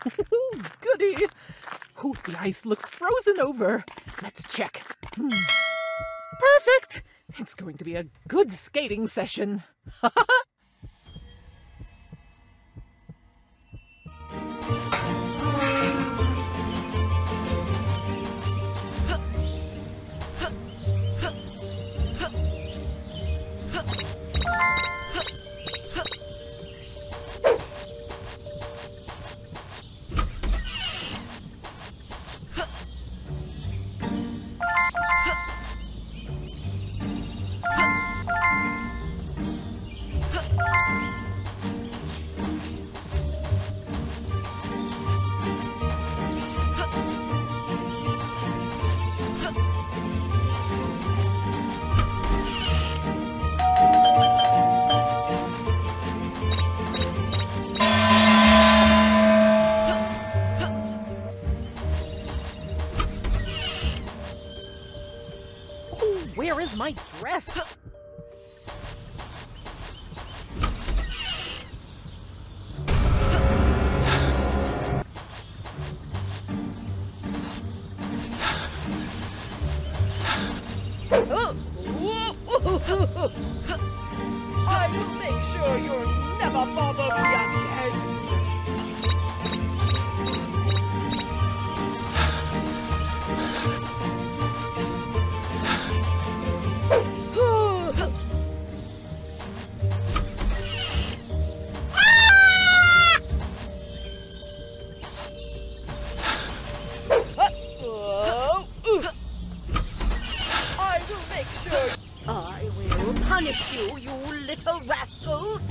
Goody! Ooh, the ice looks frozen over. Let's check. Perfect! It's going to be a good skating session. Where is my dress? I will make sure you'll never bother me again. I will make sure. I will punish you, you little rascals!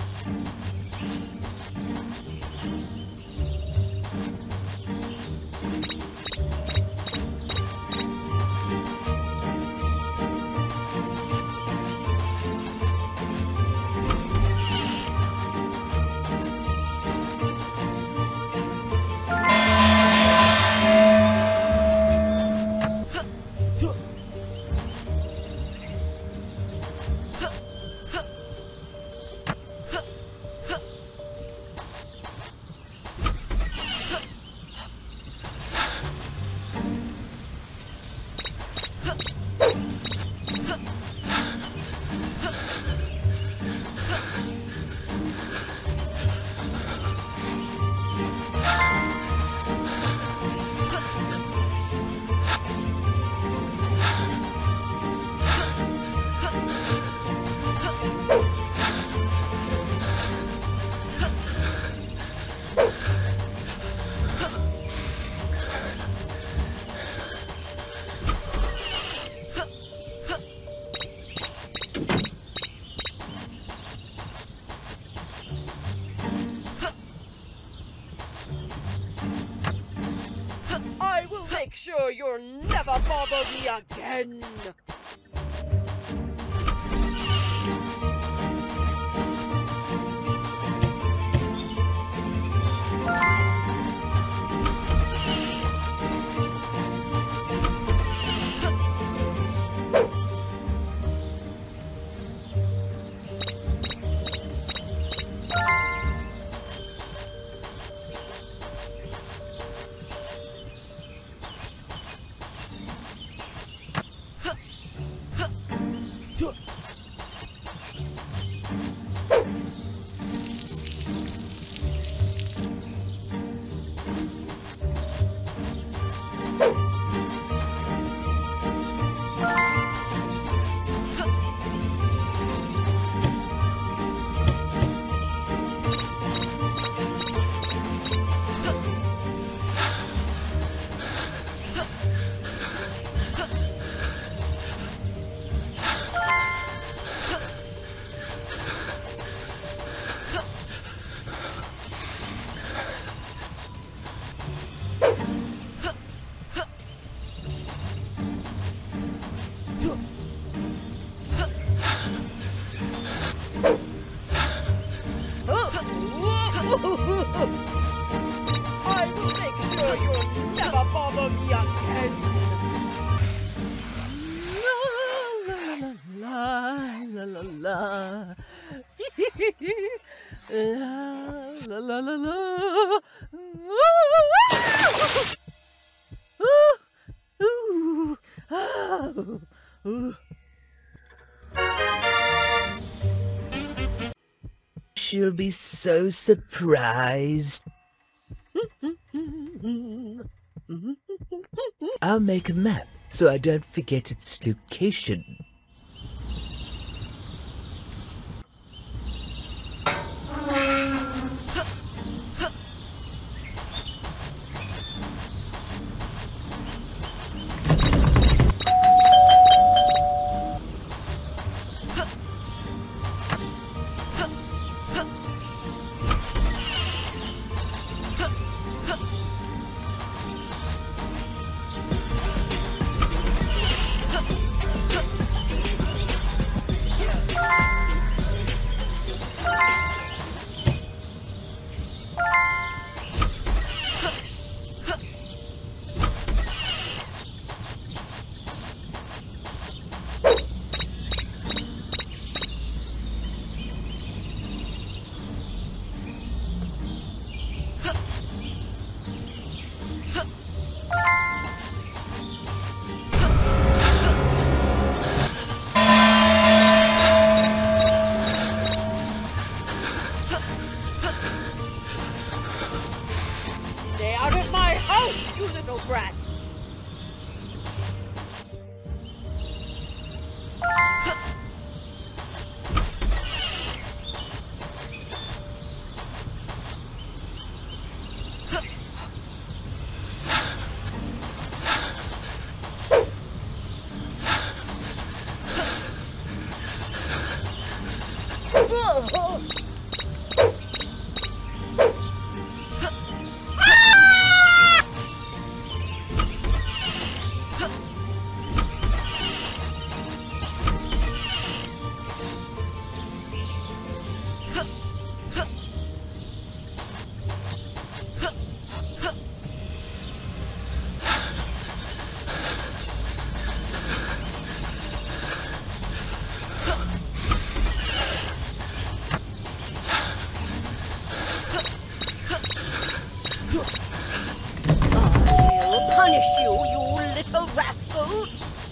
I will make sure you'll never bother me again. I will make sure you'll never bother me again. La la la la la la la la la la. Ooh. Oh. Ooh. She'll be so surprised. I'll make a map so I don't forget its location. Stay out of my house, you little brat! I'll punish you, you little rascal!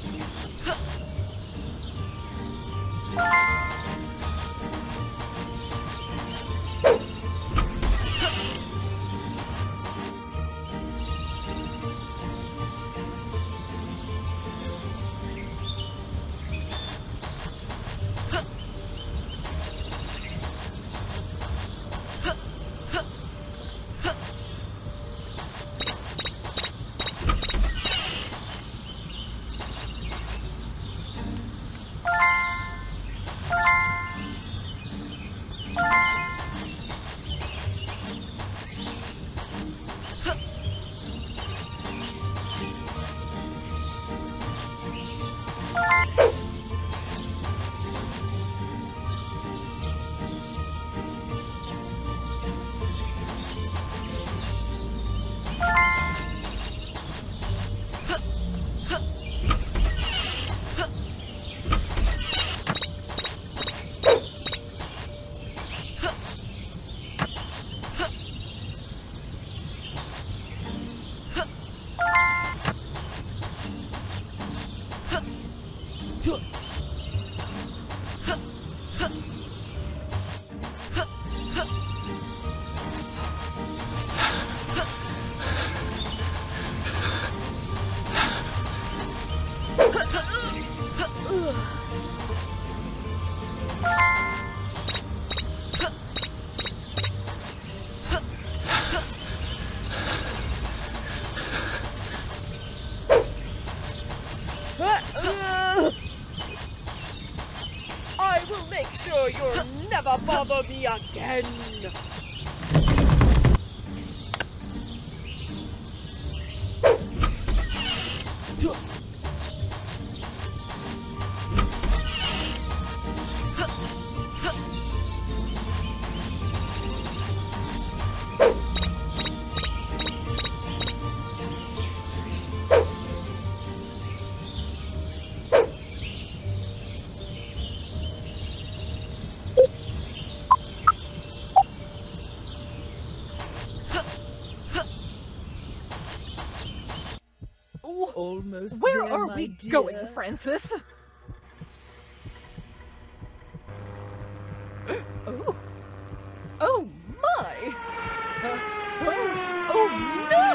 I will make sure you'll never bother me again! almost Where there, are my we dear. going, Francis? Oh. Oh, my! Oh no!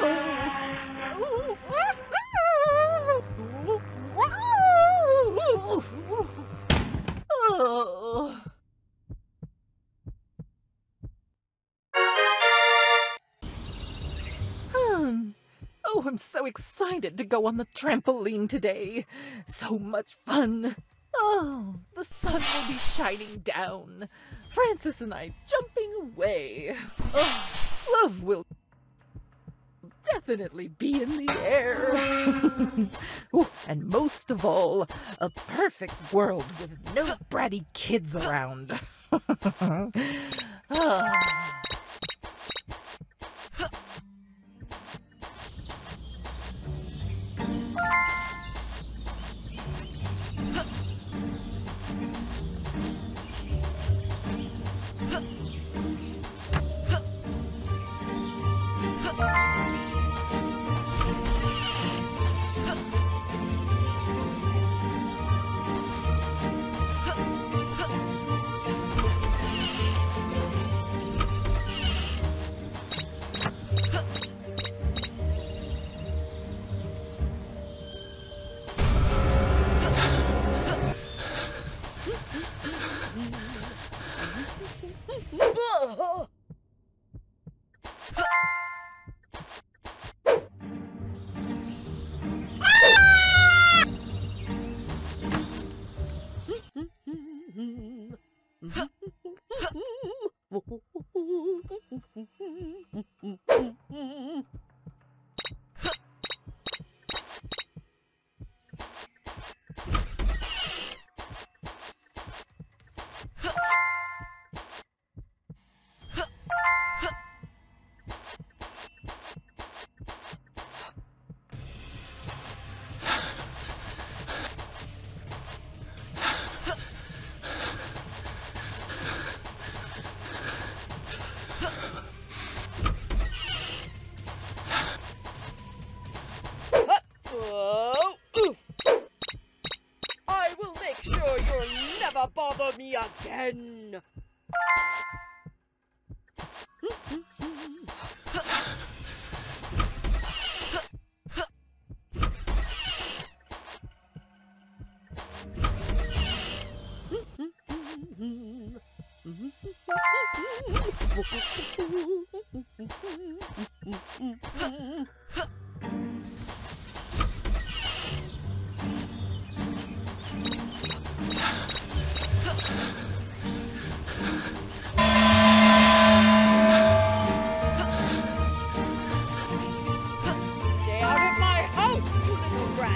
Oh. Oh, I'm so excited to go on the trampoline today. So much fun. Oh, the sun will be shining down. Francis and I jumping away. Oh, love will definitely be in the air. Oh, and most of all, a perfect world with no bratty kids around. Ah. Oh, oof. I will make sure you'll never bother me again. Stay out of my house, you little brat!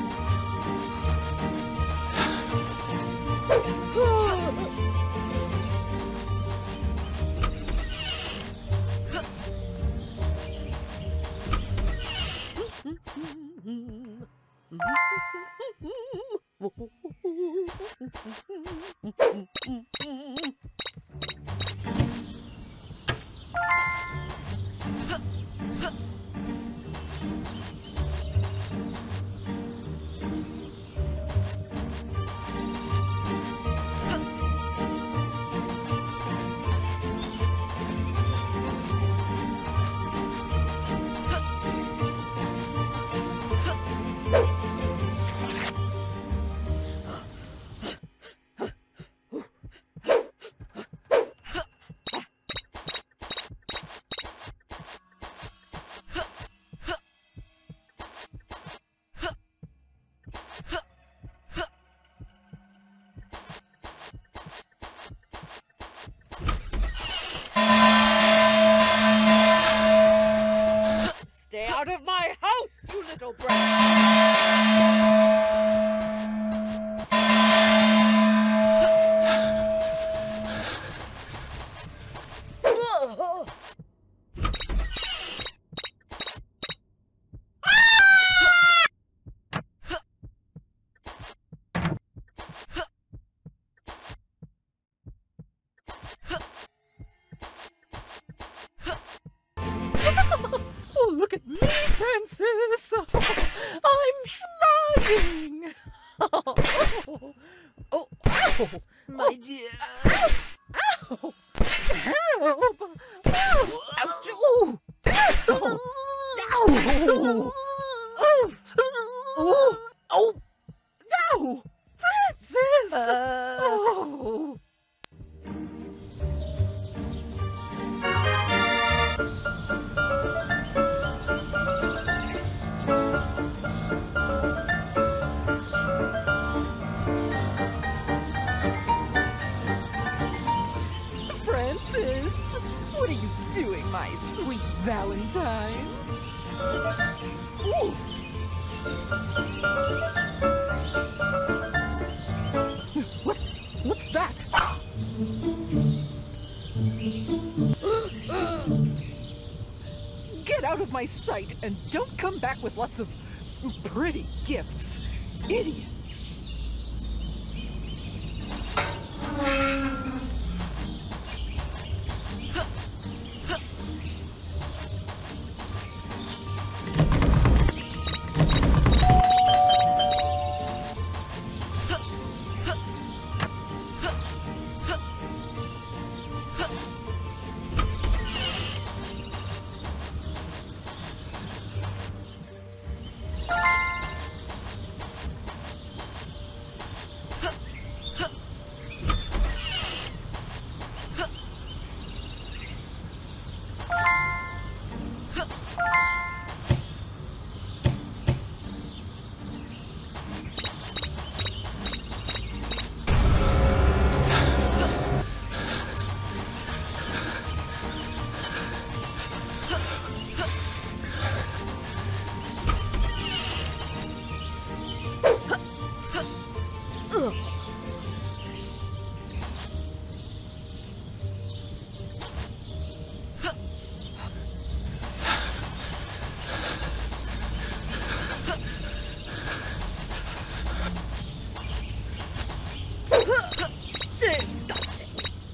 Stay out of my house, you little brat! Oh, look at me Francis! I'm flying! Oh, oh, ow! My dear. Ow! Help! Ow! Ouch! Ooh! Ow! Ow! Oh! Oh! No! Francis! Oh! Francis, what are you doing, my sweet Valentine? Ooh. What's that? Get out of my sight and don't come back with lots of pretty gifts, idiot. Disgusting.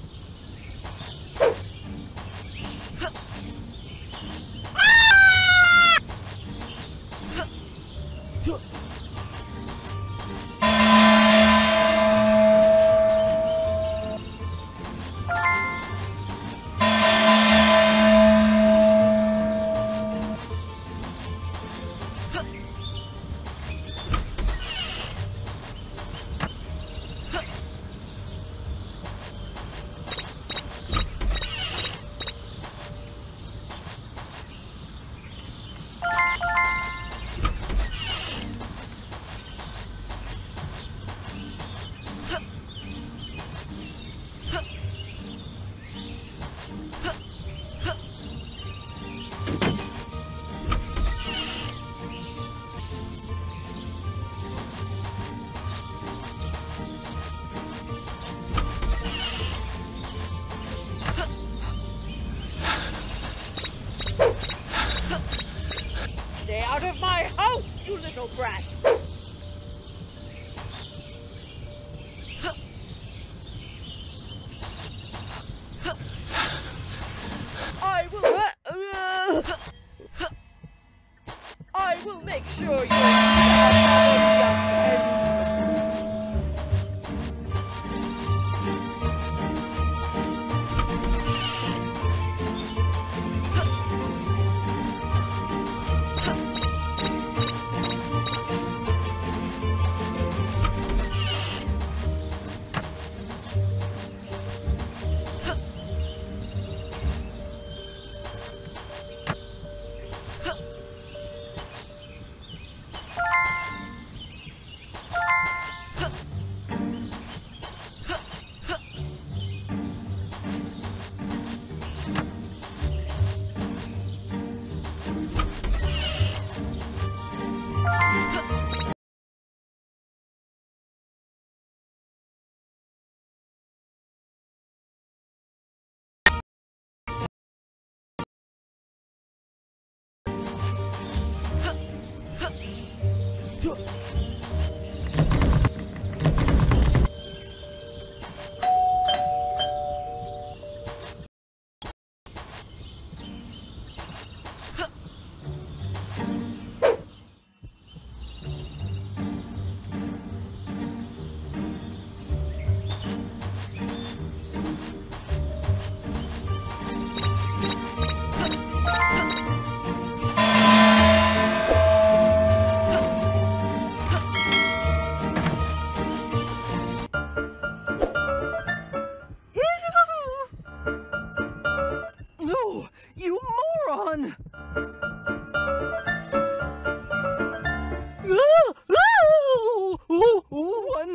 Stay out of my house, you little brat! I will make sure you'll never bother me again!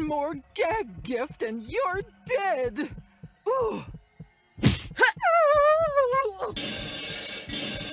more gag gift and you're dead! Ooh.